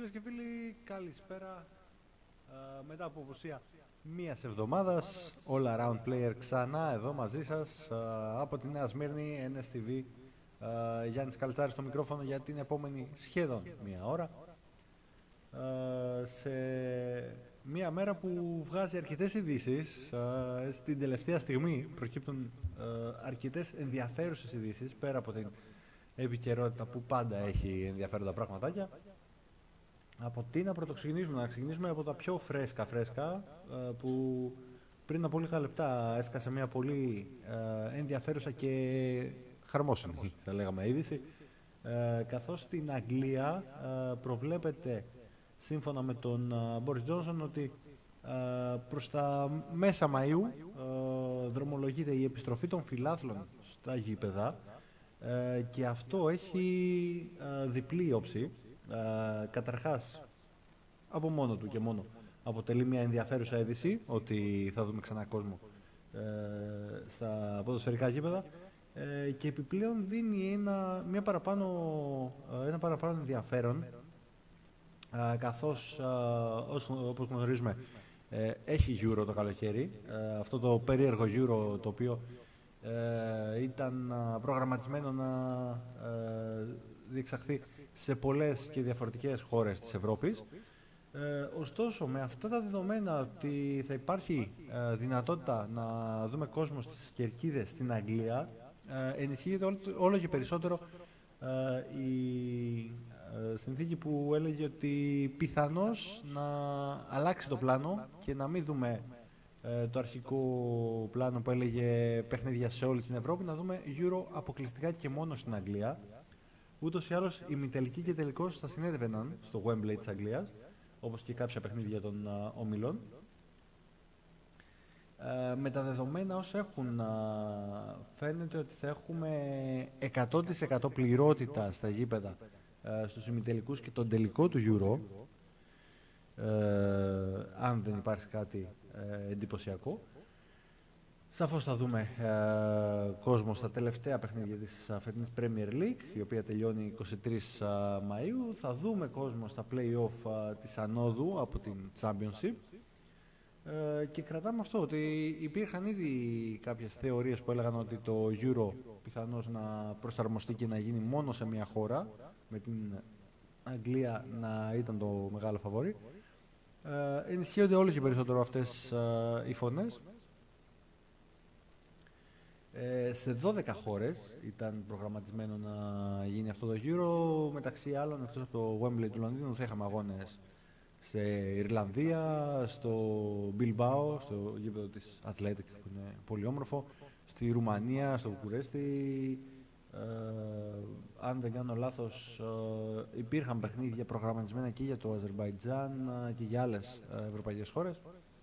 Φίλες και φίλοι, καλησπέρα. Μετά από απουσία μίας εβδομάδας, All Around Player ξανά εδώ μαζί σας από τη Νέα Σμύρνη, NSTV. Γιάννης Καλτσάρης στο μικρόφωνο για την επόμενη σχεδόν μία ώρα. Σε μία μέρα που βγάζει αρκετές ειδήσεις, στην τελευταία στιγμή προκύπτουν αρκετές ενδιαφέρουσες ειδήσεις, πέρα από την επικαιρότητα που πάντα έχει ενδιαφέροντα πραγματάκια. Από τι να πρωτοξεκινήσουμε? Να ξεκινήσουμε από τα πιο φρέσκα που πριν από λίγα λεπτά έσκασε μια πολύ ενδιαφέρουσα και χαρμόσυνη, θα λέγαμε, είδηση, καθώς στην Αγγλία προβλέπεται, σύμφωνα με τον Μπόρις Τζόνσον, ότι προς τα μέσα Μαΐου δρομολογείται η επιστροφή των φιλάθλων στα γήπεδα, και αυτό έχει διπλή όψη. Καταρχάς, από μόνο του και μόνο αποτελεί μια ενδιαφέρουσα είδηση ότι θα δούμε ξανά κόσμο στα ποδοσφαιρικά γήπεδα, και επιπλέον δίνει ένα παραπάνω ενδιαφέρον, καθώς όπως γνωρίζουμε έχει Euro το καλοκαίρι, αυτό το περίεργο Euro το οποίο ήταν προγραμματισμένο να διεξαχθεί σε πολλές και διαφορετικές χώρες της Ευρώπης. Ωστόσο, με αυτά τα δεδομένα ότι θα υπάρχει δυνατότητα να δούμε κόσμο στις κερκίδες στην Αγγλία, ενισχύεται όλο και περισσότερο η συνθήκη που έλεγε ότι πιθανώς να αλλάξει το πλάνο και να μην δούμε το αρχικό πλάνο που έλεγε παιχνίδια σε όλη την Ευρώπη, να δούμε Euro αποκλειστικά και μόνο στην Αγγλία. Ούτως ή άλλως, η ημιτελική και τελικός θα συνέδευαν στο Wembley της Αγγλίας, όπως και κάποια παιχνίδια των ομιλών. Με τα δεδομένα όσα έχουν, φαίνεται ότι θα έχουμε 100% πληρότητα στα γήπεδα στους ημιτελικούς και τον τελικό του Euro, αν δεν υπάρχει κάτι εντυπωσιακό. Σαφώς θα δούμε κόσμο στα τελευταία παιχνίδια της φετινής Premier League, η οποία τελειώνει 23 Μαΐου. Θα δούμε κόσμο στα play-off της ανόδου από την Championship. Και κρατάμε αυτό, ότι υπήρχαν ήδη κάποιες θεωρίες που έλεγαν ότι το Euro πιθανώς να προσαρμοστεί και να γίνει μόνο σε μια χώρα, με την Αγγλία να ήταν το μεγάλο φαβορί. Ενισχύονται όλο και περισσότερο αυτές οι φωνές. Σε 12 χώρες ήταν προγραμματισμένο να γίνει αυτό το Euro. Μεταξύ άλλων, εκτός από το Wembley του Λονδίνου, θα είχαμε αγώνες σε Ιρλανδία, στο Bilbao, στο γήπεδο της Athletic που είναι πολύ όμορφο, στη Ρουμανία, στο Βουκουρέστι. Αν δεν κάνω λάθος, υπήρχαν παιχνίδια προγραμματισμένα και για το Αζερμπαϊτζάν και για άλλες ευρωπαϊκές χώρες.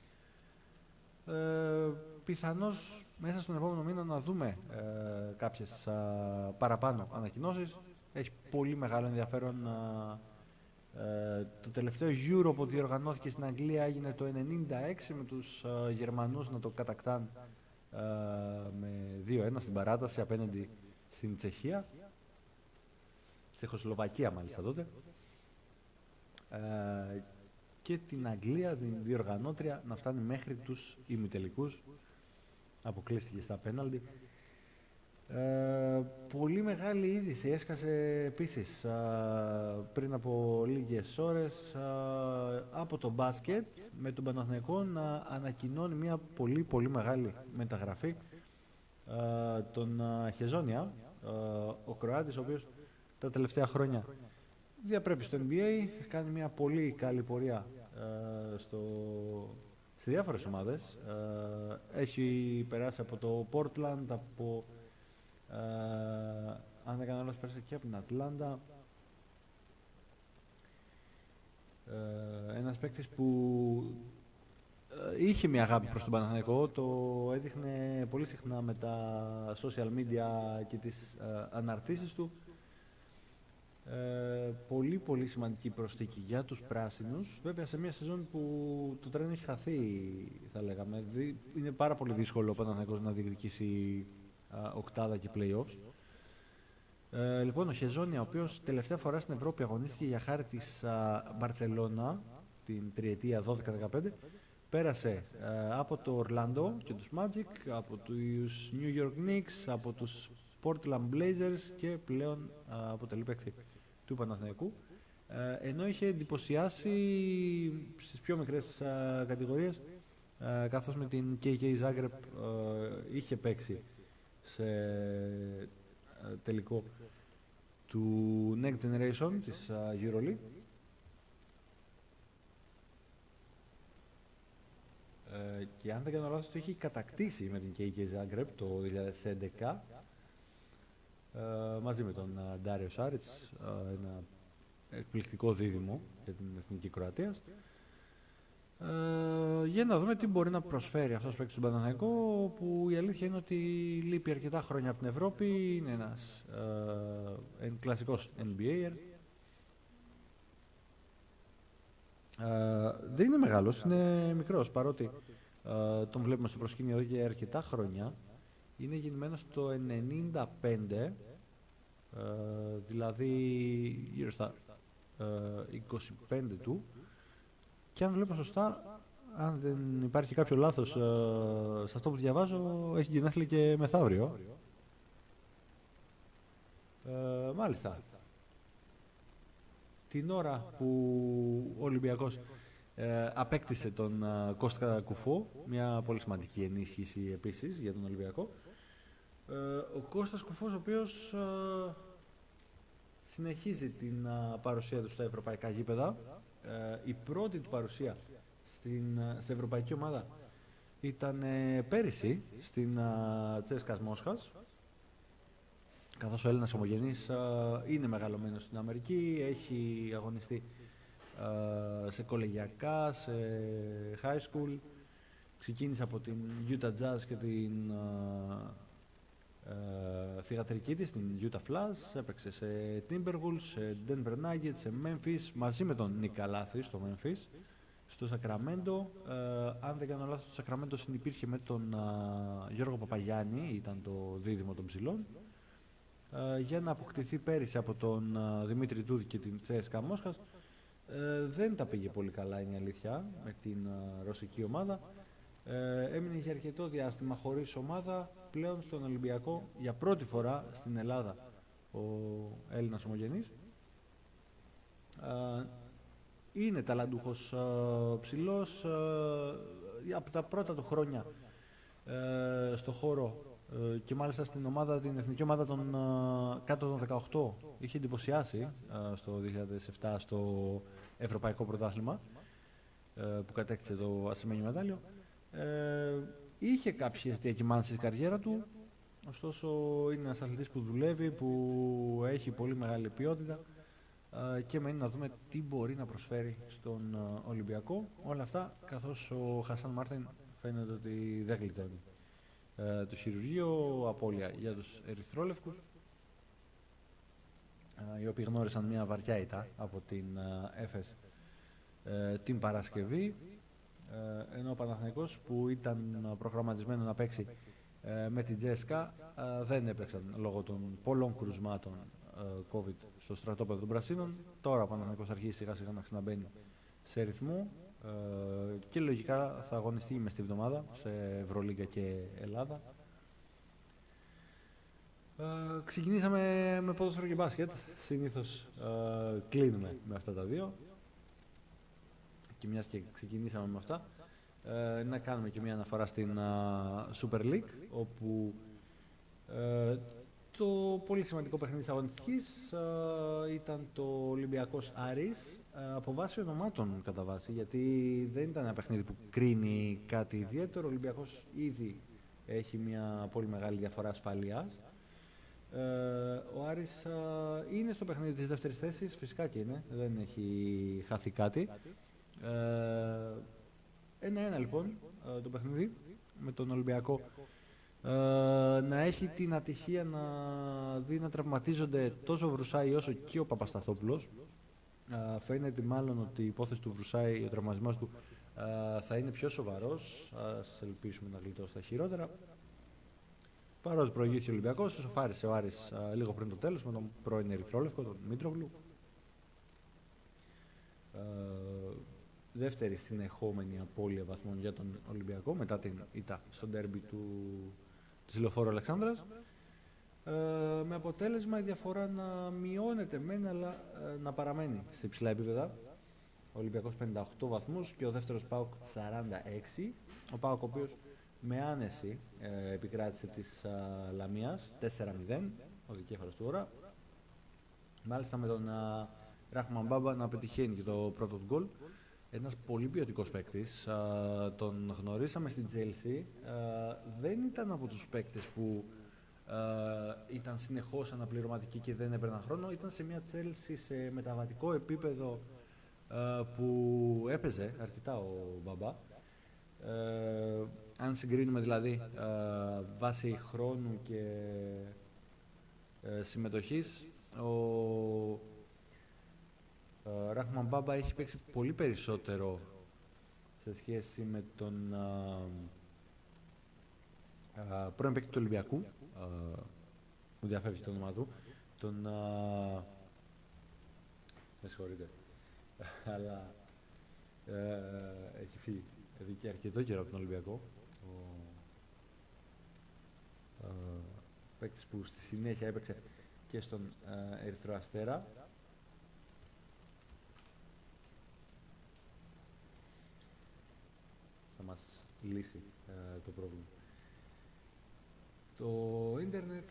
Πιθανώς μέσα στον επόμενο μήνα να δούμε κάποιες παραπάνω ανακοινώσεις. Έχει πολύ μεγάλο ενδιαφέρον. Το τελευταίο Euro που διοργανώθηκε στην Αγγλία έγινε το 1996, με τους Γερμανούς να το κατακτάν με 2-1 στην παράταση απέναντι στην Τσεχία, Τσεχοσλοβακία μάλιστα τότε, και την Αγγλία, την διοργανώτρια, να φτάνει μέχρι τους ημιτελικούς. Αποκλείστηκε στα πέναλτι. Πολύ μεγάλη είδηση έσκασε επίσης πριν από λίγες ώρες από το μπάσκετ, με τον Παναθηναϊκό να ανακοινώνει μια πολύ μεγάλη μεταγραφή, τον Χεζόνια, ο Κροάτης, ο οποίος τα τελευταία χρόνια διαπρέπει στο NBA, κάνει μια πολύ καλή πορεία σε διάφορες ομάδες. Έχει περάσει από το Portland, αν δεν κάνω λάθος πέρασε και από την Ατλάντα. Ένας παίκτης που είχε μια αγάπη προς τον Παναθηναϊκό, το έδειχνε πολύ συχνά με τα social media και τις αναρτήσεις του. Πολύ σημαντική προσθήκη για τους πράσινους, βέβαια σε μια σεζόν που το τρένο έχει χαθεί, θα λέγαμε. Είναι πάρα πολύ δύσκολο ο Παναθηναϊκός να διεκδικήσει οκτάδα και play-offs. Λοιπόν, ο Χεζόνια, ο οποίος τελευταία φορά στην Ευρώπη αγωνίστηκε για χάρη της Μπαρτσελώνα την τριετία 12-15, πέρασε από το Ορλάντο και τους Magic, από τους New York Knicks, από τους Portland Blazers και πλέον αποτελεί παίκτη του Παναθηναϊκού. Ενώ είχε εντυπωσιάσει στις πιο μικρές κατηγορίες, καθώς με την KK Zagreb είχε παίξει σε τελικό του Next Generation της EuroLeague. Και αν δεν κάνω λάθος, το είχε κατακτήσει με την KK Zagreb το 2011 μαζί με τον Ντάριο Σάριτς, ένα εκπληκτικό δίδυμο για την Εθνική Κροατίας. Για να δούμε τι μπορεί να προσφέρει αυτός ο παίκτης στον Παναθηναϊκό, που η αλήθεια είναι ότι λείπει αρκετά χρόνια από την Ευρώπη, είναι ένας κλασικός NBA'er. Δεν είναι μεγάλος, είναι μικρός, παρότι τον βλέπουμε στο προσκήνιο εδώ και αρκετά χρόνια. Είναι γεννημένος το 95, δηλαδή γύρω στα 25 του, και αν βλέπω σωστά, αν δεν υπάρχει κάποιο λάθος σε αυτό που διαβάζω, έχει γενέθλια και μεθαύριο. Μάλιστα. Την ώρα που ο Ολυμπιακός απέκτησε τον Κώστα Κουφό, μια πολύ σημαντική ενίσχυση επίσης για τον Ολυμπιακό, ο Κώστας Κουφός, ο οποίος συνεχίζει την παρουσία του στα ευρωπαϊκά γήπεδα. Η πρώτη του παρουσία σε ευρωπαϊκή ομάδα ήταν πέρυσι στην Τσέσκας Μόσχας, καθώς ο Έλληνας ομογενής είναι μεγαλωμένος στην Αμερική, έχει αγωνιστεί σε κολεγιακά, σε high school, ξεκίνησε από την Utah Jazz και την θυγατρική της, την Utah Flash, έπαιξε σε Timberwolves, σε Denver Nuggets, σε Memphis, μαζί με τον Νίκα Λάθη στο Memphis, στο Σακραμέντο. Αν δεν κάνω λάθος, στο Σακραμέντο συνυπήρχε με τον Γιώργο Παπαγιάννη, ήταν το δίδυμο των ψηλών, για να αποκτηθεί πέρυσι από τον Δημήτρη Τούδη και την CSKA Μόσχας. Δεν τα πήγε πολύ καλά, είναι η αλήθεια, με την ρωσική ομάδα. Έμεινε για αρκετό διάστημα χωρίς ομάδα. Πλέον στον Ολυμπιακό για πρώτη φορά στην Ελλάδα ο Έλληνας ομογενής. Είναι ταλαντούχος ψηλός. Από τα πρώτα του χρόνια στο χώρο και μάλιστα στην ομάδα, την εθνική ομάδα των κάτω των 18, είχε εντυπωσιάσει στο 2007 στο Ευρωπαϊκό Πρωτάθλημα, που κατέκτησε το ασημένιο μετάλλιο. Είχε κάποιες διακυμάνσεις στην καριέρα του, ωστόσο είναι ένας αθλητής που δουλεύει, που έχει πολύ μεγάλη ποιότητα, και μένει να δούμε τι μπορεί να προσφέρει στον Ολυμπιακό. Όλα αυτά καθώς ο Χασάν Μάρτιν φαίνεται ότι δεν γλιτώνει το χειρουργείο, απώλεια για τους ερυθρόλευκους, οι οποίοι γνώρισαν μια βαριά ήττα από την ΕΦΕΣ την Παρασκευή, ενώ ο Παναθηναϊκός, που ήταν προγραμματισμένο να παίξει με την Τζέσκα, δεν έπαιξαν λόγω των πολλών κρουσμάτων COVID στο στρατόπεδο των Πρασίνων. Τώρα ο Παναθηναϊκός αρχίζει σιγά σιγά να ξαναμπαίνει σε ρυθμό και λογικά θα αγωνιστεί μες τη βδομάδα σε Ευρωλίγκα και Ελλάδα. Ξεκινήσαμε με ποδόσφαιρο και μπάσκετ. Συνήθως κλείνουμε με αυτά τα δύο. Και μιας και ξεκινήσαμε με αυτά, να κάνουμε και μια αναφορά στην Super League, όπου το πολύ σημαντικό παιχνίδι της αγωνιστικής ήταν το Ολυμπιακός Άρης, από βάση ονομάτων κατά βάση, γιατί δεν ήταν ένα παιχνίδι που κρίνει κάτι ιδιαίτερο. Ο Ολυμπιακός ήδη έχει μια πολύ μεγάλη διαφορά ασφαλείας. Ο Άρης είναι στο παιχνίδι της δεύτερης θέσης, φυσικά και είναι, δεν έχει χαθεί κάτι. 1-1 λοιπόν το παιχνίδι, με τον Ολυμπιακό να έχει την ατυχία να δει να τραυματίζονται τόσο ο Βρουσάη όσο και ο Παπασταθόπουλος. Φαίνεται μάλλον ότι η υπόθεση του Βρουσάη, ο τραυματισμός του, θα είναι πιο σοβαρός. Ας ελπίσουμε να γλιτώσει τα χειρότερα. Παρότι προηγήθηκε ο Ολυμπιακός, ισοφάρισε ο Άρης λίγο πριν το τέλος με τον πρώην Ερυθρόλευκο, τον Μήτρογλου. Δεύτερη συνεχόμενη απώλεια βαθμών για τον Ολυμπιακό μετά την ήττα στο ντέρμπι της Λεωφόρου Αλεξάνδρας. Με αποτέλεσμα η διαφορά να μειώνεται μεν, αλλά να παραμένει σε υψηλά επίπεδα. Ο Ολυμπιακός 58 βαθμούς και ο δεύτερος ΠΑΟΚ 46. Ο ΠΑΟΚ ο οποίος με άνεση επικράτησε της Λαμίας 4-0, ο δικέφαλος του ώρα. Μάλιστα με τον Ράχμαν Μπάμπα να πετυχαίνει και το πρώτο του γκολ. Ένας πολύ ποιοτικός παίκτης, τον γνωρίσαμε στην Chelsea, δεν ήταν από τους παίκτες που ήταν συνεχώς αναπληρωματικοί και δεν έπαιρναν χρόνο, ήταν σε μια Chelsea σε μεταβατικό επίπεδο που έπαιζε αρκετά ο Μπαμπά. Αν συγκρίνουμε δηλαδή βάσει χρόνου και συμμετοχής, ο Ράχμαν Μπάμπα έχει παίξει πολύ περισσότερο σε σχέση με τον πρώην παίκτη του Ολυμπιακού, μου διαφεύγει το όνομα του, τον με συγχωρείτε, αλλά έχει φύγει εδώ και αρκετό καιρό από τον Ολυμπιακό, ο παίκτης που στη συνέχεια έπαιξε και στον Ερυθρό Αστέρα. Θα μας λύσει το πρόβλημα. Το ίντερνετ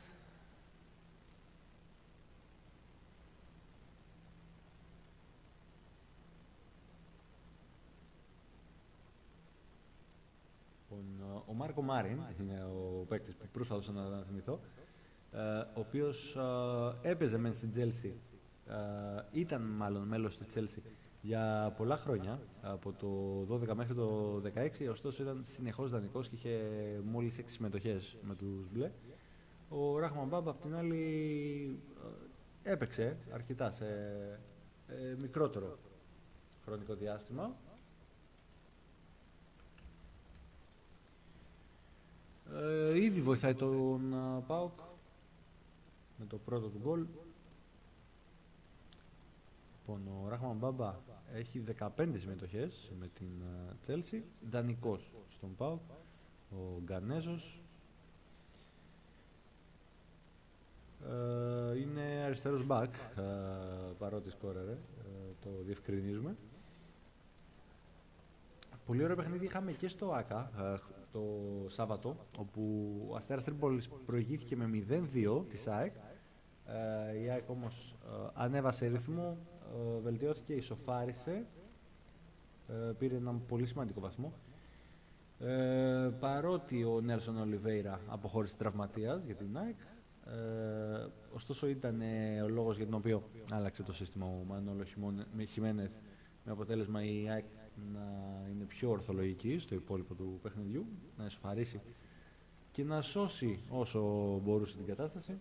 ο Μάρκο Μάριν είναι ο παίκτης που προσπαθούσα να θυμηθώ, ο οποίος έπαιζε μεν στην Chelsea, ήταν μάλλον μέλος της Chelsea για πολλά χρόνια, από το 12 μέχρι το 16, ωστόσο ήταν συνεχώς δανεικός και είχε μόλις 6 συμμετοχές με τους μπλε. Ο Ράχμαν Μπάμπα απ' την άλλη έπαιξε αρκετά σε μικρότερο χρονικό διάστημα. Ήδη βοηθάει τον ΠΑΟΚ με το πρώτο του γκολ. Λοιπόν, ο Ράχμαν Μπάμπα έχει 15 συμμετοχές με την Chelsea, δανεικός στον ΠΑΟΚ, ο Γκανέζος. Είναι αριστερός μπακ, παρότι σκόρερε, το διευκρινίζουμε. Πολύ ωραίο παιχνίδι είχαμε και στο ΆΚΑ το Σάββατο, όπου ο Αστέρας Τρίπολης προηγήθηκε με 0-2 της ΑΕΚ. Η ΑΕΚ όμως ανέβασε ρυθμό, βελτιώθηκε, ισοφάρισε, πήρε έναν πολύ σημαντικό βαθμό. Παρότι ο Νέλσον Ολιβέιρα αποχώρησε τραυματίας για την ΑΕΚ, ωστόσο ήταν ο λόγος για τον οποίο άλλαξε το σύστημα ο Μανόλο Χιμένεθ, με αποτέλεσμα η ΑΕΚ να είναι πιο ορθολογική στο υπόλοιπο του παιχνιδιού, να ισοφαρίσει και να σώσει όσο μπορούσε την κατάσταση.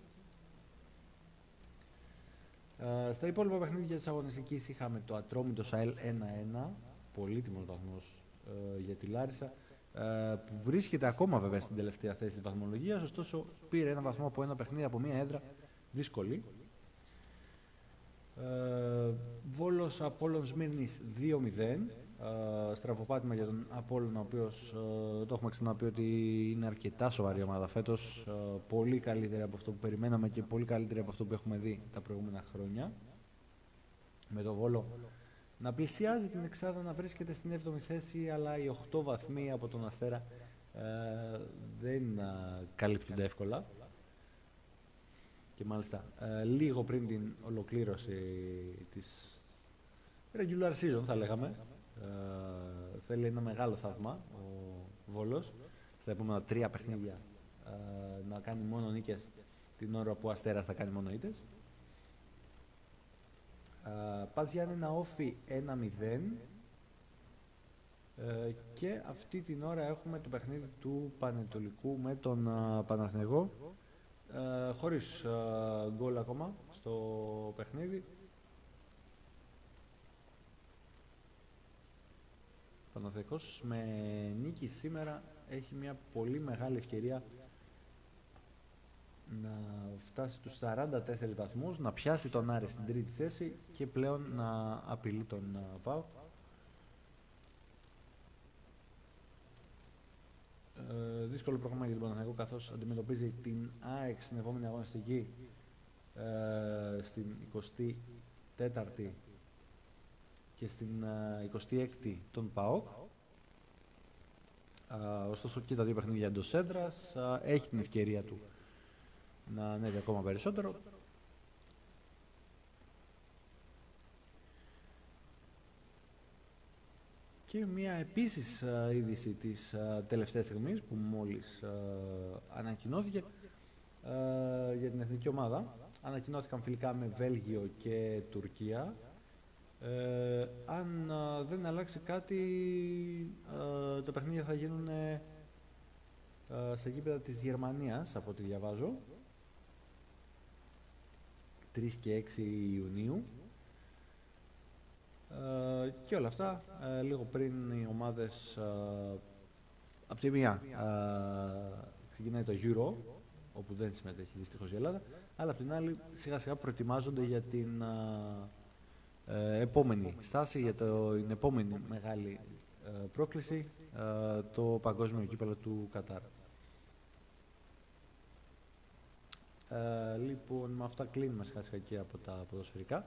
Στα υπόλοιπα παιχνίδια της αγωνιστικής είχαμε το Ατρόμητο ΣΑΕΛ 1-1, πολύτιμος βαθμός για τη Λάρισα, που βρίσκεται ακόμα βέβαια στην τελευταία θέση της βαθμολογίας, ωστόσο πήρε ένα βαθμό από ένα παιχνίδι από μια έδρα δύσκολη. Βόλος Απόλλων Σμύρνης 2-0, στραβοπάτημα για τον Απόλλωνα, ο οποίος το έχουμε ξαναπεί ότι είναι αρκετά σοβαρή ομάδα φέτος, πολύ καλύτερη από αυτό που περιμέναμε και πολύ καλύτερη από αυτό που έχουμε δει τα προηγούμενα χρόνια. Με το Βόλο να πλησιάζει την εξάδα, να βρίσκεται στην 7η θέση, αλλά οι 8 βαθμοί από τον Αστέρα δεν καλύπτονται εύκολα. Και μάλιστα λίγο πριν την ολοκλήρωση της regular season, θα λέγαμε, θέλει ένα μεγάλο θαύμα ο Βόλος στα επόμενα 3 παιχνίδια να κάνει μόνο νίκες, την ώρα που ο Αστέρας θα κάνει μόνο ήττες. Πας Γιάννενα Όφι 1-0, και αυτή την ώρα έχουμε το παιχνίδι του Πανετολικού με τον Παναθηναϊκό, χωρίς γκολ ακόμα στο παιχνίδι. Ο Παναθηναϊκός με νίκη σήμερα έχει μια πολύ μεγάλη ευκαιρία να φτάσει στους 44 βαθμούς, να πιάσει τον Άρη στην τρίτη θέση και πλέον να απειλεί τον ΠΑΟΚ. Δύσκολο πρόγραμμα για τον Παναθηναϊκό, καθώς αντιμετωπίζει την ΑΕΚ στην επόμενη αγωνιστική στην 24η και στην 26η τον ΠΑΟΚ. Ωστόσο και τα δύο παιχνίδια εντός έδρας, έχει την ευκαιρία του να ανέβει ακόμα περισσότερο. Και μια επίσης είδηση της τελευταίας στιγμής που μόλις ανακοινώθηκε για την εθνική ομάδα. Ανακοινώθηκαν φιλικά με Βέλγιο και Τουρκία. Αν δεν αλλάξει κάτι, τα παιχνίδια θα γίνουν σε γήπεδα της Γερμανίας, από ό,τι διαβάζω, 3 και 6 Ιουνίου. Και όλα αυτά λίγο πριν οι ομάδες από τη μία ξεκινάει το Euro, όπου δεν συμμετέχει δυστυχώς η Ελλάδα, αλλά από την άλλη σιγά σιγά προετοιμάζονται για την επόμενη στάση, για την επόμενη μεγάλη πρόκληση, το παγκόσμιο κύπελλο του Κατάρ. Λοιπόν, με αυτά κλείνουμε σιγά σιγά και από τα ποδοσφαιρικά.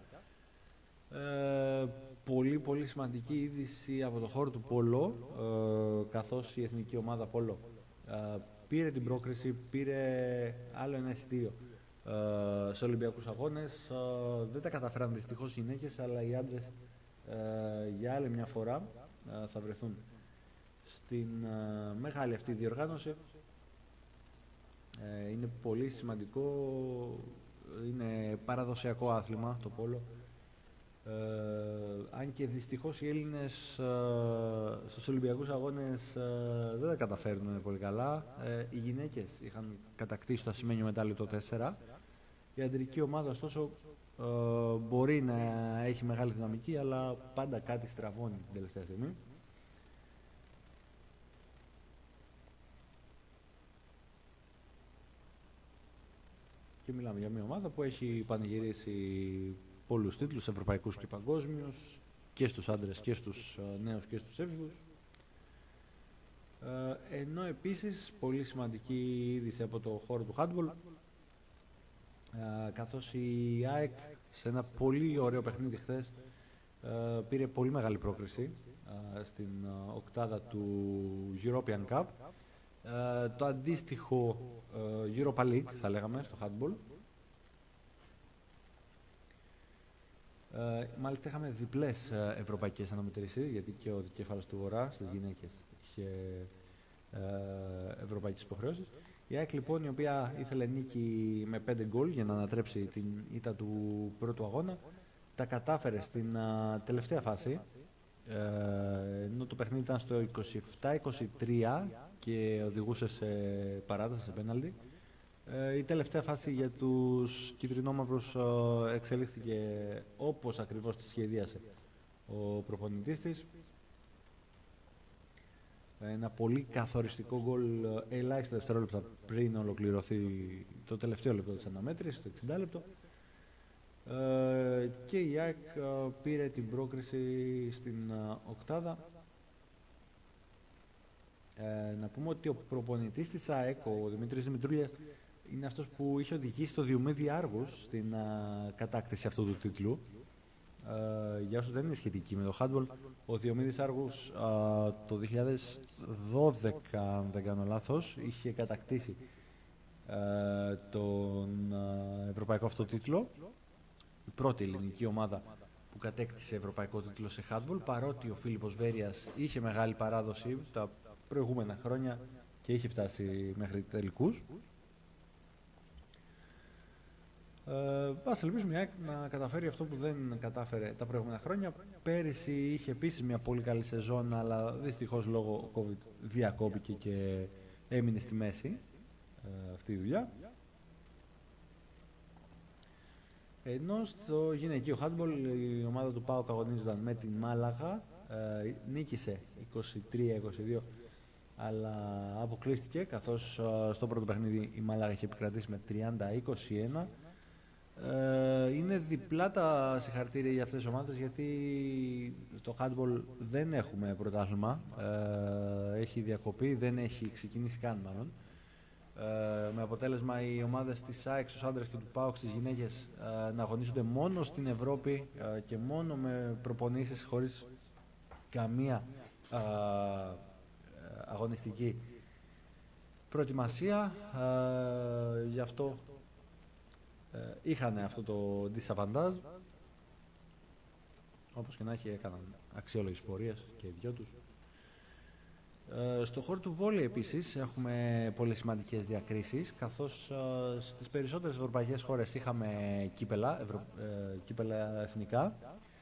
Πολύ σημαντική είδηση από το χώρο του πόλο, καθώς η εθνική ομάδα πόλο πήρε την πρόκριση, πήρε άλλο ένα εισιτήριο σε Ολυμπιακούς Αγώνες. Δεν τα καταφέραν δυστυχώς οι γυναίκες, αλλά οι άντρες για άλλη μια φορά θα βρεθούν στην μεγάλη αυτή διοργάνωση. Είναι πολύ σημαντικό, είναι παραδοσιακό άθλημα το πόλο. Αν και δυστυχώς οι Έλληνες στους Ολυμπιακούς Αγώνες δεν τα καταφέρνουν πολύ καλά. Οι γυναίκες είχαν κατακτήσει το ασημένιο μετάλλιο το 4. Η αντρική ομάδα ωστόσο μπορεί να έχει μεγάλη δυναμική, αλλά πάντα κάτι στραβώνει την τελευταία στιγμή. Και μιλάμε για μια ομάδα που έχει πανηγυρίσει πολλούς τίτλους, ευρωπαϊκούς και παγκόσμιους, και στους άντρες και στους νέους και στους έφηβους. Ενώ επίσης πολύ σημαντική είδηση από το χώρο του handball, καθώς η ΑΕΚ σε ένα πολύ ωραίο παιχνίδι χθες πήρε πολύ μεγάλη πρόκριση στην οκτάδα του European Cup, το αντίστοιχο Europa League θα λέγαμε στο handball. Μάλιστα είχαμε διπλές ευρωπαϊκές αναμετρήσεις, γιατί και ο δικέφαλος του Βορρά στις γυναίκες είχε ευρωπαϊκές υποχρεώσεις. Η ΑΕΚ λοιπόν, η οποία ήθελε νίκη με 5 γκολ για να ανατρέψει την ήττα του πρώτου αγώνα, τα κατάφερε στην τελευταία φάση, ενώ το παιχνίδι ήταν στο 27-23 και οδηγούσε σε παράταση, σε πέναλτι. Η τελευταία φάση για τους κυτρινόμαυρους εξελίχθηκε όπως ακριβώς τη σχεδίασε ο προπονητής της. Ένα πολύ καθοριστικό γκολ ελάχιστα δευτερόλεπτα πριν ολοκληρωθεί το τελευταίο λεπτό της αναμέτρησης, το 60 λεπτό. Και η ΑΕΚ πήρε την πρόκριση στην οκτάδα. Να πούμε ότι ο προπονητής της ΑΕΚ, ο Δημήτρης Δημητρούλιας, είναι αυτός που είχε οδηγήσει το Διομήδη Άργους στην κατάκτηση αυτού του τίτλου. Για όσους δεν είναι σχετικοί με το handball, ο Διομήδης Άργους το 2012, αν δεν κάνω λάθος, είχε κατακτήσει τον ευρωπαϊκό αυτό τίτλο. Η πρώτη ελληνική ομάδα που κατέκτησε ευρωπαϊκό τίτλο σε handball, παρότι ο Φίλιππος Βέρειας είχε μεγάλη παράδοση τα προηγούμενα χρόνια και είχε φτάσει μέχρι τελικούς. Ας ελπίσουμε η ΑΕΚ να καταφέρει αυτό που δεν κατάφερε τα προηγούμενα χρόνια. Πέρυσι είχε επίσης μια πολύ καλή σεζόν, αλλά δυστυχώς λόγω COVID διακόπηκε και έμεινε στη μέση αυτή η δουλειά. Ενώ στο γυναικείο handball η ομάδα του ΠΑΟΚ αγωνίζονταν με την Μάλαγα, νίκησε 23-22 αλλά αποκλείστηκε, καθώς στο πρώτο παιχνίδι η Μάλαγα είχε επικρατήσει με 30-21. Είναι διπλά τα συγχαρητήρια για αυτές τις ομάδες, γιατί στο handball δεν έχουμε πρωτάθλημα, έχει διακοπεί, δεν έχει ξεκινήσει καν μάλλον. Με αποτέλεσμα οι ομάδες της ΑΕΚ στους άντρες και του ΠΑΟΚ στις γυναίκες να αγωνίζονται μόνο στην Ευρώπη και μόνο με προπονήσεις χωρίς καμία αγωνιστική προετοιμασία. Γι' αυτό είχαν αυτό το disadvantage. Όπως και να έχει, έκαναν αξιόλογες πορείες και οι δυο τους. Στο χώρο του βόλεϊ επίσης έχουμε πολύ σημαντικές διακρίσεις, καθώς στις περισσότερες ευρωπαϊκές χώρες είχαμε κύπελα εθνικά.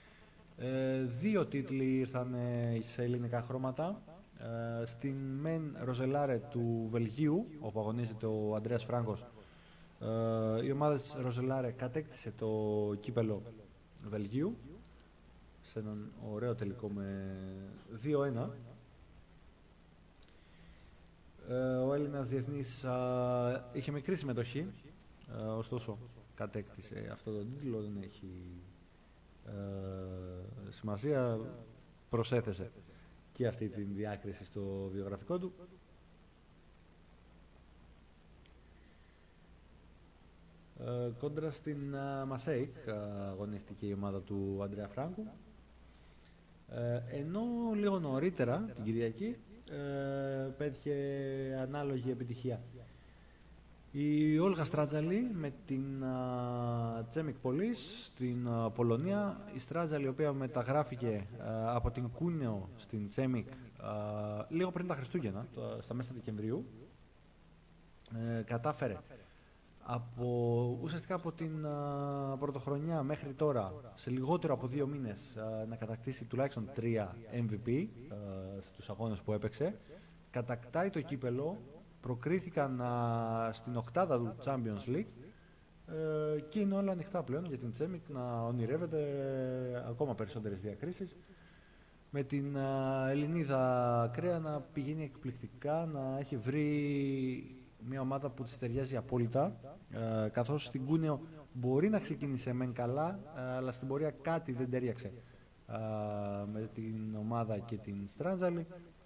2 τίτλοι ήρθαν σε ελληνικά χρώματα. Στην Μεν Ροζελάρε του Βελγίου, όπου αγωνίζεται ο Αντρέας Φράγκος, η ομάδα της Ροζελάρε κατέκτησε το κύπελο Βελγίου σε έναν ωραίο τελικό με 2-1. Ο Έλληνας διεθνής είχε μικρή συμμετοχή, ωστόσο κατέκτησε αυτό το τίτλο, δεν έχει σημασία, προσέθεσε και αυτή την διάκριση στο βιογραφικό του. Κόντρα στην Μασέικ αγωνίστηκε η ομάδα του Αντρέα Φράγκου, ενώ λίγο νωρίτερα την Κυριακή πέτυχε ανάλογη επιτυχία η Όλγα Στράτζαλη με την Τσέμικ Πολίς στην Πολωνία. Η Στράτζαλη, η οποία μεταγράφηκε από την Κούνεο στην Τσέμικ λίγο πριν τα Χριστούγεννα, στα μέσα Δεκεμβρίου, κατάφερε ουσιαστικά από την πρωτοχρονιά μέχρι τώρα, σε λιγότερο από 2 μήνες, να κατακτήσει τουλάχιστον 3 MVP στους αγώνες που έπαιξε. Κατακτάει το κύπελο, προκρίθηκαν στην οκτάδα του Champions League και είναι όλα ανοιχτά πλέον για την Τσέμικ να ονειρεύεται ακόμα περισσότερες διακρίσεις, με την Ελληνίδα Κρέα να πηγαίνει εκπληκτικά, να έχει βρει μια ομάδα που της ταιριάζει απόλυτα, καθώς στην Κούνεο μπορεί να ξεκίνησε μεν καλά, αλλά στην πορεία κάτι δεν ταιριάξε με την ομάδα και την Στράτζαλη.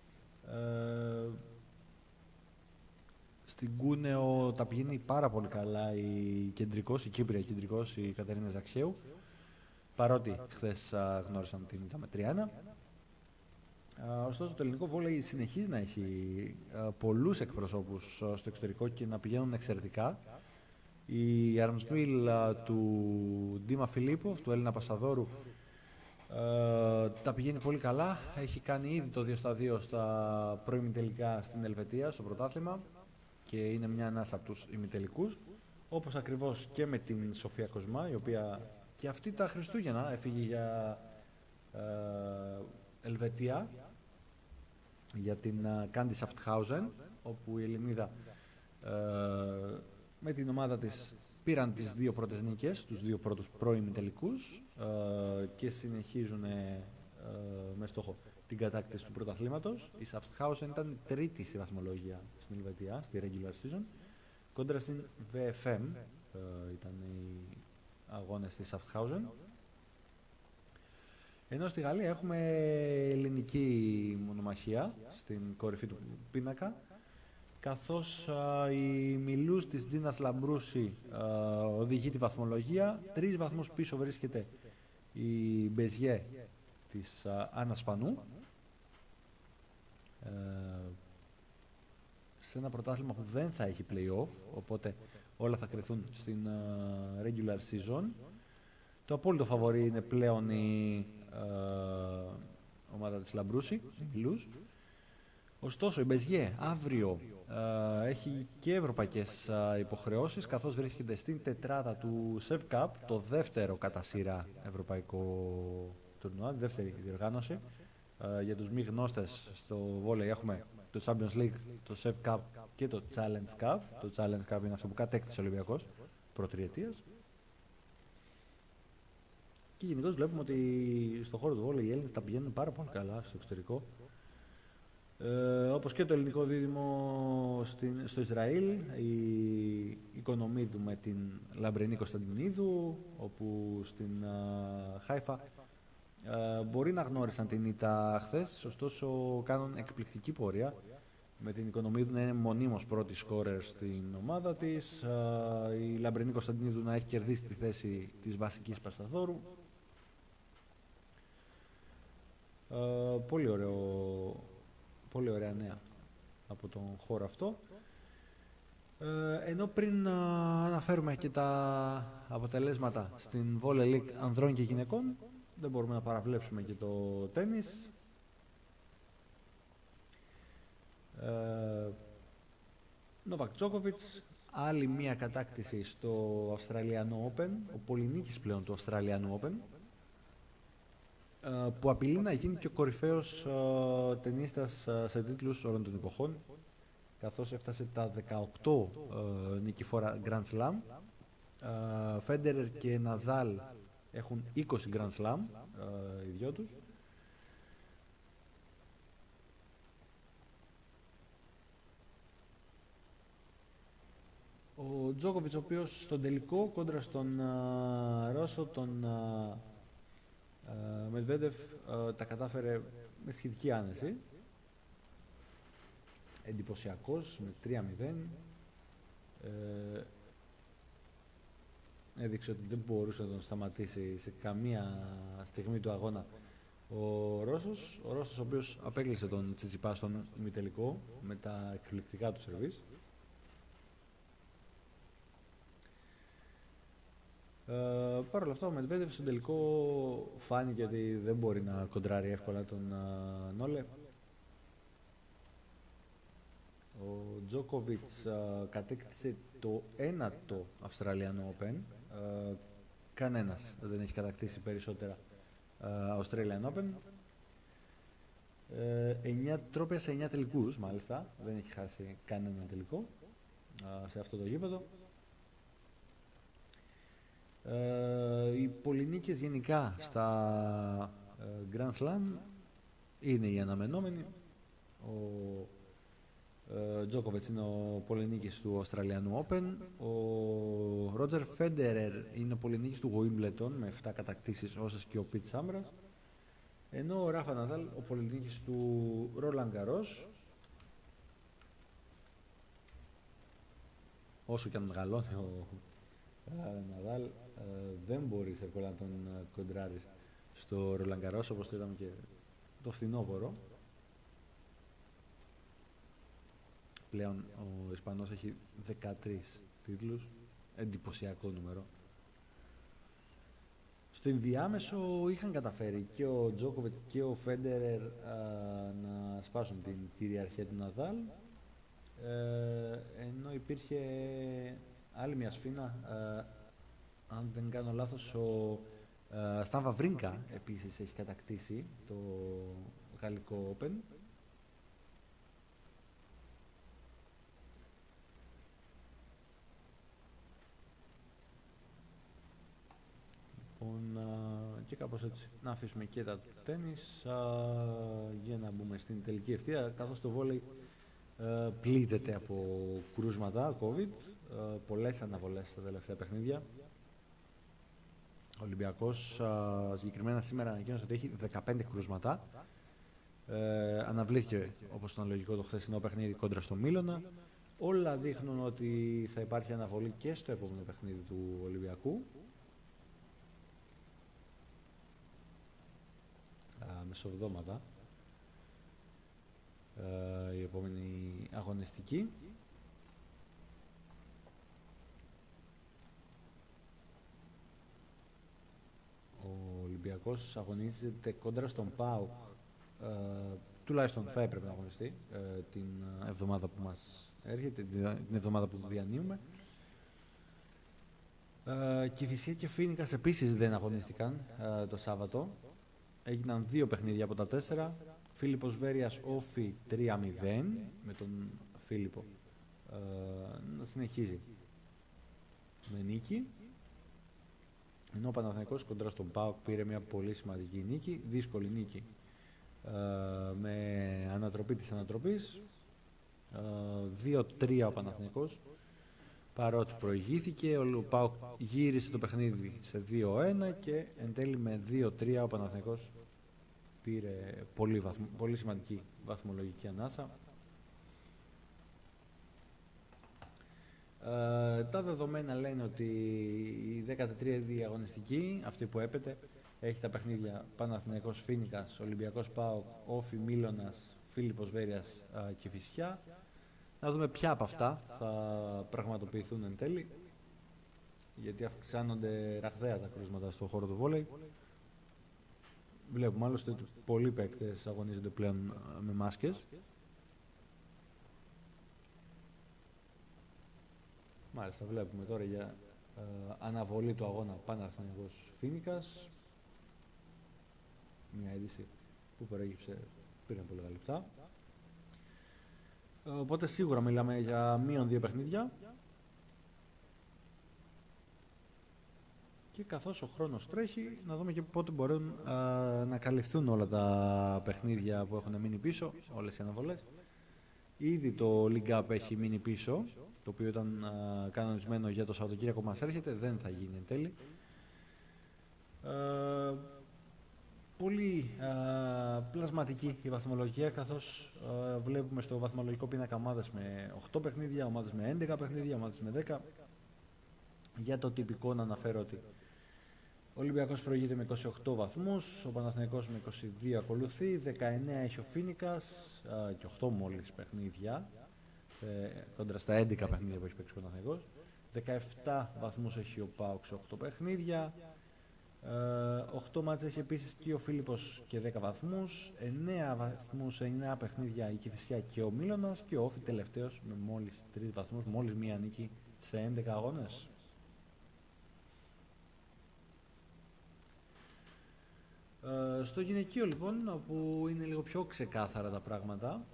Στην Κούνεο τα πηγαίνει πάρα πολύ καλά η Κύπρια κεντρικός, η Κατερίνα Ζαξέου, παρότι χθες γνώρισαν την ήττα με 3-1. Ωστόσο το ελληνικό βόλεϊ συνεχίζει να έχει πολλούς εκπροσώπους στο εξωτερικό και να πηγαίνουν εξαιρετικά. Η Αρμσβίλ του Ντίμα Φιλίπποφ, του Έλληνα Πασαδόρου, τα πηγαίνει πολύ καλά. Έχει κάνει ήδη το 2-2 στα προημιτελικά στην Ελβετία, στο πρωτάθλημα, και είναι μια ανάσα από τους ημιτελικούς. Όπως ακριβώς και με την Σοφία Κοσμά, η οποία και αυτή τα Χριστούγεννα έφυγε για Ελβετία, για την Κάντι Σαφτχάουζεν, όπου η Ελληνίδα με την ομάδα της πήραν τις 2 πρώτες νίκες, τους 2 πρώτους προημιτελικούς, και συνεχίζουν με στόχο την κατάκτηση του πρωταθλήματος. Η Σαφτχάουζεν ήταν τρίτη στη βαθμολογία στην Ελβετία, στη regular season, κόντρα στην VFM ήταν οι αγώνες της Σαφτχάουζεν. Ενώ στη Γαλλία έχουμε ελληνική μονομαχία στην κορυφή του πίνακα, καθώς η Μιλούς της Τζίνας Λαμπρούση οδηγεί τη βαθμολογία. 3 βαθμούς πίσω βρίσκεται η Μπεζιέ της Άννα Σπανού, σε ένα πρωτάθλημα που δεν θα έχει play-off, οπότε όλα θα κρυθούν στην regular season. Το απόλυτο φαβορί είναι πλέον η ομάδα της Λαμπρούση, η Μιλούς. Ωστόσο η Μπεζιέ αύριο έχει και ευρωπαϊκές υποχρεώσεις, καθώς βρίσκεται στην τετράδα του Sev Cup, το δεύτερο κατά σειρά ευρωπαϊκό τουρνουά, τη δεύτερη διοργάνωση. Για τους μη γνώστες, στο βόλεϊ έχουμε το Champions League, το Sev Cup και το Challenge Cup. Το Challenge Cup είναι αυτό που κατέκτησε ο Ολυμπιακός προτριετίας. Και γενικώς βλέπουμε ότι στον χώρο του βόλεϊ οι Έλληνες τα πηγαίνουν πάρα πολύ καλά στο εξωτερικό. Όπως και το ελληνικό δίδυμο στο Ισραήλ, η Οικονομίδου με την Λαμπρινή Κωνσταντινίδου, όπου στην Χάιφα μπορεί να γνώρισαν την ήττα χθες, ωστόσο κάνουν εκπληκτική πορεία, με την Οικονομίδου να είναι μονίμως πρώτη σκόρερ στην ομάδα της, η Λαμπρινή Κωνσταντινίδου να έχει κερδίσει τη θέση της βασικής Πασταθόρου. Πολύ ωραία νέα από τον χώρο αυτό. Ενώ πριν αναφέρουμε και τα αποτελέσματα στην Volley League ανδρών και γυναικών, δεν μπορούμε να παραβλέψουμε και το τένις. Νόβακ Τζόκοβιτς, άλλη μία κατάκτηση στο Αυστραλιανό Open, ο πολυνίκης πλέον του Αυστραλιανού Open, που απειλεί να γίνει και ο κορυφαίος τενίστας σε τίτλους όλων των εποχών, καθώς έφτασε τα 18 νικηφόρα Grand Slam. Φέντερερ και Ναδάλ έχουν 20 Grand Slam οι δυο τους. Ο Τζόκοβιτς, ο οποίος στον τελικό κόντρα στον Ρώσο, τον Μετβέντεφ, τα κατάφερε με σχετική άνεση. Εντυπωσιακός, με 3-0. Έδειξε ότι δεν μπορούσε να τον σταματήσει σε καμία στιγμή του αγώνα ο Ρώσος, ο οποίος απέκλεισε τον Τσιτσιπά στον ημιτελικό με τα εκπληκτικά του σερβίς. Παρ' όλα αυτά, ο Μετβέντεφ στον τελικό φάνηκε ότι δεν μπορεί να κοντράρει εύκολα τον Νόλε. Ο Τζόκοβιτς κατέκτησε το 1ο Αυστραλιανό Open. Κανένας δεν έχει κατακτήσει περισσότερα Australian Open. 9 τρόπια σε 9 τελικούς, μάλιστα. Δεν έχει χάσει κανέναν τελικό σε αυτό το γήπεδο. Οι πολυνίκες γενικά στα Grand Slam είναι οι αναμενόμενοι. Ο Τζόκοβιτς είναι ο πολυνίκης του Αυστραλιανού Open. Ο Ρότζερ Φέντερερ είναι ο πολυνίκης του Wimbledon με 7 κατακτήσεις, όσες και ο Πιτ Σάμπρας. Ενώ ο Ράφα Ναδάλ ο πολυνίκης του Ρόλαν Γκαρός. Όσο και αν μεγαλώνει ο Ναδάλ, δεν μπορείς εύκολα να τον κοντράρεις στο Ρόλαν Γκαρός, όπως το είδαμε και το φθινόπωρο. Πλέον ο Ισπανός έχει 13 τίτλους, εντυπωσιακό νούμερο. Στο ενδιάμεσο είχαν καταφέρει και ο Τζόκοβιτ και ο Φέντερερ να σπάσουν την κυριαρχία του Ναδάλ, ενώ υπήρχε άλλη μια σφήνα, αν δεν κάνω λάθος, ο Σταν Βαβρίνκα επίσης έχει κατακτήσει το γαλλικό Open. Και κάπως έτσι να αφήσουμε και τα του τένις για να μπούμε στην τελική ευθεία, καθώς το βόλεϊ πλήττεται από κρούσματα COVID, πολλές αναβολές στα τελευταία παιχνίδια. Ο Ολυμπιακός συγκεκριμένα σήμερα ανακοίνωσε ότι έχει 15 κρούσματα. Αναβλήθηκε, όπως ήταν λογικό, το χθεσινό παιχνίδι κόντρα στο Μίλωνα. Όλα δείχνουν ότι θα υπάρχει αναβολή και στο επόμενο παιχνίδι του Ολυμπιακού. Μεσοβδόματα η επόμενη αγωνιστική. Ο Ολυμπιακός αγωνίζεται κόντρα στον ΠΑΟΚ, τουλάχιστον θα έπρεπε να αγωνιστεί την εβδομάδα που μας έρχεται, την εβδομάδα που διανύουμε. Κηφισιά και Φίνικας επίσης δεν αγωνίστηκαν το Σάββατο. Έγιναν 2 παιχνίδια από τα 4. Φίλιππος Βέρειας Όφι 3-0, με τον Φίλιππο να συνεχίζει με νίκη. Ενώ ο Παναθηναϊκός κοντρά στον ΠΑΟΚ πήρε μια πολύ σημαντική νίκη, δύσκολη νίκη με ανατροπή της ανατροπής. 2-3 ο Παναθηναϊκός, παρότι προηγήθηκε, ο ΠΑΟΚ γύρισε το παιχνίδι σε 2-1 και εν τέλει με 2-3 ο Παναθηναϊκός πήρε πολύ σημαντική βαθμολογική ανάσα. Τα δεδομένα λένε ότι η 13η αγωνιστική, αυτή που έπεται, έχει τα παιχνίδια Παναθηναϊκός Φοίνικας, Ολυμπιακός ΠΑΟΚ, Όφι Μίλωνας, Φίλιππος Βέρειας και Κηφισιά. Να δούμε ποια από αυτά θα πραγματοποιηθούν εν τέλει, γιατί αυξάνονται ραγδαία τα κρούσματα στον χώρο του βόλεϊ. Βλέπουμε άλλωστε ότι πολλοί παίκτες αγωνίζονται πλέον με μάσκες. Μάλιστα, βλέπουμε τώρα για αναβολή του αγώνα Παναθηναϊκός Φοίνικας. Μια είδηση που προέκυψε πριν από λίγα λεπτά. Οπότε σίγουρα μιλάμε για μείον 2 παιχνίδια. Και καθώς ο χρόνος τρέχει, να δούμε και πότε μπορούν να καλυφθούν όλα τα παιχνίδια που έχουν μείνει πίσω, όλες οι αναβολές. Ήδη το League Cup έχει μείνει πίσω, το οποίο ήταν κανονισμένο για το Σαββατοκύριακο μας έρχεται, δεν θα γίνει εν τέλει. Πολύ πλασματική η βαθμολογία, καθώς βλέπουμε στο βαθμολογικό πίνακα ομάδες με 8 παιχνίδια, ομάδες με 11 παιχνίδια, ομάδες με 10. Για το τυπικό να αναφέρω ότι ο Ολυμπιακός προηγείται με 28 βαθμούς, ο Παναθηναϊκός με 22 ακολουθεί, 19 έχει ο Φοίνικας και 8 μόλις παιχνίδια, κόντρα στα 11 παιχνίδια που έχει παίξει ο Παναθηναϊκός. 17 βαθμούς έχει ο ΠΑΟΚ σε 8 παιχνίδια, 8 μάτς έχει επίσης και ο Φίλιππος και 10 βαθμούς, 9 βαθμούς σε 9 παιχνίδια η Κηφισιά και ο Μίλωνας και ο Όφι τελευταίος με μόλις 3 βαθμούς, μόλις μία νίκη σε 11 αγώνες. Στο γυναικείο λοιπόν, όπου είναι λίγο πιο ξεκάθαρα τα πράγματα,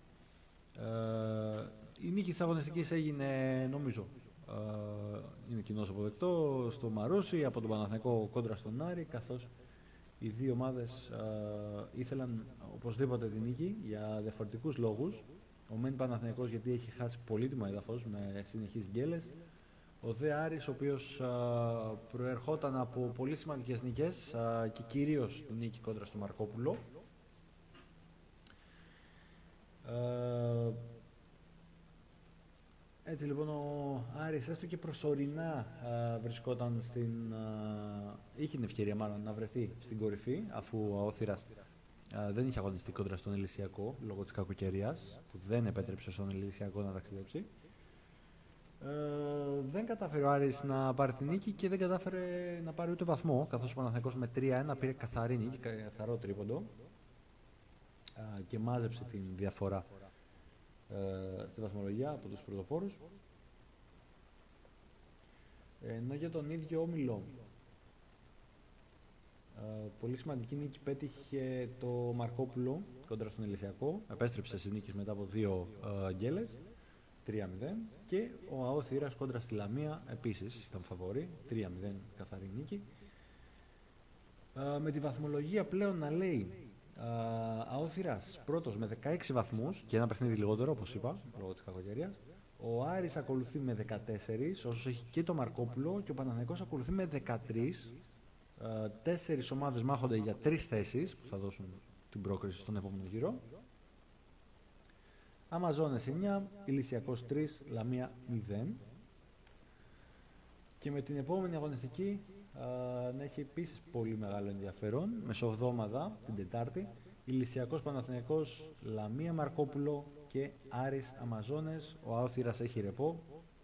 η νίκη της αγωνιστικής έγινε, νομίζω, είναι κοινώς αποδεκτό, στο Μαρούσι από τον Παναθηναϊκό κόντρα στον Άρη, καθώς οι δύο ομάδες ήθελαν οπωσδήποτε τη νίκη για διαφορετικούς λόγους. Ο μεν Παναθηναϊκός γιατί έχει χάσει πολύτιμο έδαφος με συνεχείς γκέλες, ο Δε Άρης, ο οποίος προερχόταν από πολύ σημαντικές νίκες και κυρίως τη νίκη κόντρα στο Μαρκόπουλο. Έτσι λοιπόν ο Άρης έστω και προσωρινά βρισκόταν είχε την ευκαιρία μάλλον να βρεθεί στην κορυφή, αφού ο Όθυρας δεν είχε αγωνιστεί κόντρα στον Ελυσιακό λόγω της κακοκαιρίας, που δεν επέτρεψε στον Ελυσιακό να ταξιδέψει. Δεν κατάφερε ο Άρης να πάρει την νίκη και δεν κατάφερε να πάρει ούτε βαθμό, καθώς ο Παναθηναϊκός με 3-1 πήρε καθαρή νίκη, καθαρό τρίποντο και μάζεψε την διαφορά στη βαθμολογία από τους πρωτοπόρους. Ενώ για τον ίδιο όμιλο πολύ σημαντική νίκη πέτυχε το Μαρκόπουλο κόντρα στον Ελυσιακό, επέστρεψε στις νίκες μετά από 2 γκέλες, 3-0, και ο ΑΟ Θήρας κόντρα στη Λαμία επίσης ήταν φαβορί, 3-0 καθαρή νίκη. Με τη βαθμολογία πλέον να λέει ΑΟ Θήρας πρώτος με 16 βαθμούς και ένα παιχνίδι λιγότερο, όπως είπα, λόγω της κακοκαιρίας. Ο Άρης ακολουθεί με 14, όσους έχει και το Μαρκόπουλο, και ο Παναθηναϊκός ακολουθεί με 13. 4 ομάδες μάχονται για 3 θέσεις που θα δώσουν την πρόκριση στον επόμενο γύρο. Αμαζόνες 9, Ηλυσιακός 3, Λαμία 0. Και με την επόμενη αγωνιστική να έχει επίσης πολύ μεγάλο ενδιαφέρον, μεσοβδόμαδα την Τετάρτη, Ηλυσιακός Παναθηναϊκός, Λαμία Μαρκόπουλο και Άρης Αμαζόνες. Ο ΑΟ Θήρας έχει ρεπό.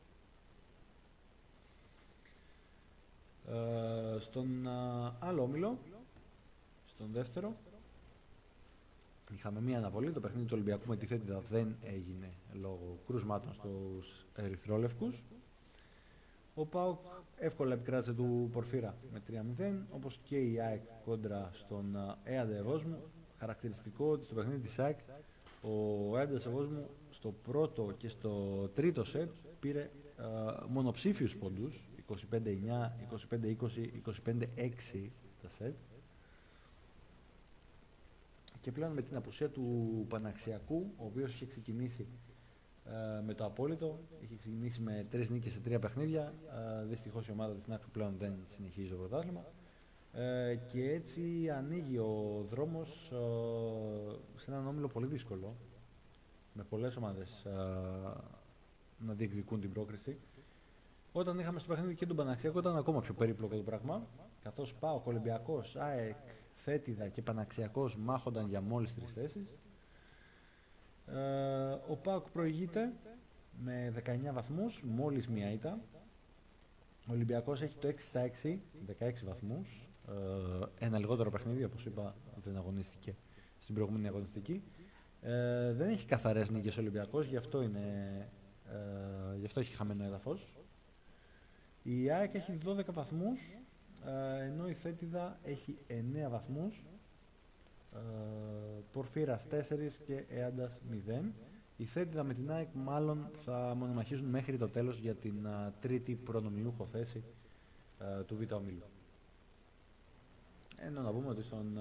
Στον άλλο όμιλο, στον δεύτερο, είχαμε μία αναβολή. Το παιχνίδι του Ολυμπιακού με τη Θέτιδα δεν έγινε λόγω κρουσμάτων στους ερυθρόλευκους. Ο ΠΑΟΚ εύκολα επικράτησε του Πορφύρα με 3-0, όπως και η ΑΕΚ κόντρα στον ΕΑΝΤ Ευόσμου. Χαρακτηριστικό ότι στο παιχνίδι της ΑΕΚ ο ΕΑΝΤ Ευόσμου στο πρώτο και στο τρίτο σετ πήρε μονοψήφιους πόντους, 25-9, 25-20, 25-6 τα σετ. Και πλέον με την απουσία του Παναξιακού, ο οποίος είχε ξεκινήσει με το απόλυτο, είχε ξεκινήσει με 3 νίκες σε 3 παιχνίδια. Δυστυχώς η ομάδα της Νάξου πλέον δεν συνεχίζει το πρωτάθλημα. Και έτσι ανοίγει ο δρόμος σε έναν όμιλο πολύ δύσκολο, με πολλές ομάδες να διεκδικούν την πρόκριση. Όταν είχαμε στο παιχνίδι και τον Παναξιακό ήταν ακόμα πιο περίπλοκο το πράγμα, καθώς ΠΑΟΚ, Ολυμπιακός, ΑΕΚ, Θέτιδα και Παναξιακός μάχονταν για μόλις 3 θέσεις. Ο ΠΑΟΚ προηγείται με 19 βαθμούς, μόλις μία ήττα. Ο Ολυμπιακός έχει το 6 στα 6, 16 βαθμούς. Ένα λιγότερο παιχνίδι, όπως είπα, δεν αγωνίστηκε στην προηγούμενη αγωνιστική. Δεν έχει καθαρές νίκες ο Ολυμπιακός, γι' αυτό έχει χαμένο έδαφος. Η ΑΕΚ έχει 12 βαθμούς, ενώ η Θέτιδα έχει 9 βαθμούς. Πορφύρας 4 και Έαντας 0. Η Θέτιδα με την ΑΕΚ μάλλον θα μονομαχίζουν μέχρι το τέλος για την τρίτη προνομιούχο θέση του Β' Ομίλου. Ενώ να πούμε ότι στον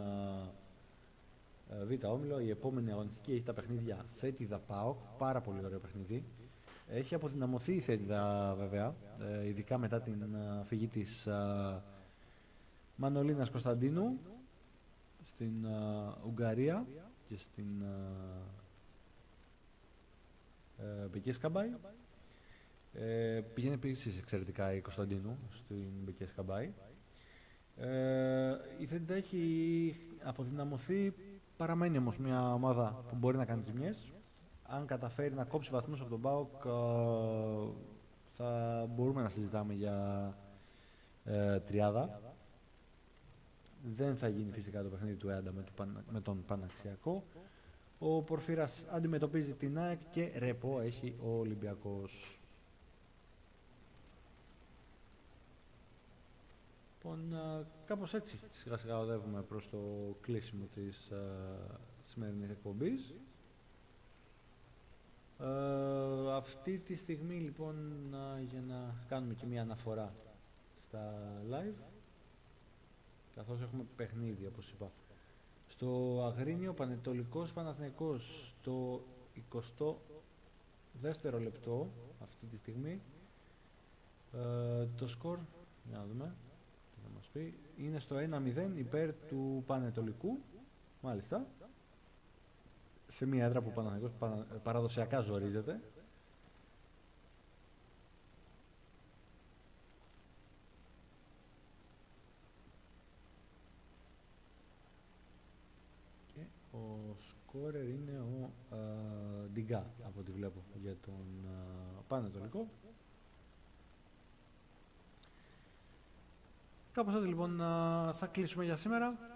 Β' Όμιλο η επόμενη αγωνιστική έχει τα παιχνίδια Θέτιδα ΠΑΟΚ, πάρα πολύ ωραίο παιχνίδι. Έχει αποδυναμωθεί η Θέτιδα βέβαια, ειδικά μετά την φυγή της Μανολίνας Κωνσταντίνου στην Ουγγαρία και στην Μπεκέσκαμπάι. Πηγαίνει επίσης εξαιρετικά η Κωνσταντίνου στην Μπεκέσκαμπάι. Η Θέτιδα έχει αποδυναμωθεί, παραμένει όμως μια ομάδα που μπορεί να κάνει ζημιές. Αν καταφέρει να κόψει βαθμούς από τον ΠΑΟΚ, θα μπορούμε να συζητάμε για τριάδα. Δεν θα γίνει φυσικά το παιχνίδι του Έαντα με τον Παναξιακό. Ο Πορφύρας αντιμετωπίζει την ΑΕΚ και ρεπό έχει ο Ολυμπιακός. Λοιπόν, κάπως έτσι σιγά σιγά οδεύουμε προς το κλείσιμο της σημερινής εκπομπής. Αυτή τη στιγμή λοιπόν για να κάνουμε και μια αναφορά στα live, καθώς έχουμε παιχνίδι όπως είπα. Στο Αγρίνιο Πανετολικός Παναθηναϊκός το 22ο λεπτό αυτή τη στιγμή, το σκορ, για να δούμε τι θα μας πει, είναι στο 1-0 υπέρ του Πανετολικού, μάλιστα, σε μια έδρα που ο Παναθηναϊκός παραδοσιακά ζορίζεται. Και ο σκόρερ είναι ο Ντιγκά, από ό,τι βλέπω, για τον Πανετολικό. Κάπως έτσι λοιπόν θα κλείσουμε για σήμερα.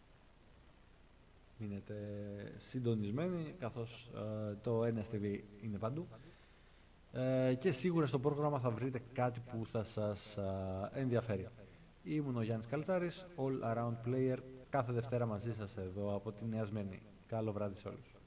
Μείνετε συντονισμένοι, καθώς το NSTV είναι παντού. Και σίγουρα στο πρόγραμμα θα βρείτε κάτι που θα σας ενδιαφέρει. Ήμουν ο Γιάννης Καλτσάρης, All Around Player, κάθε Δευτέρα μαζί σας εδώ από τη Νέα Σμύρνη. Καλό βράδυ σε όλους.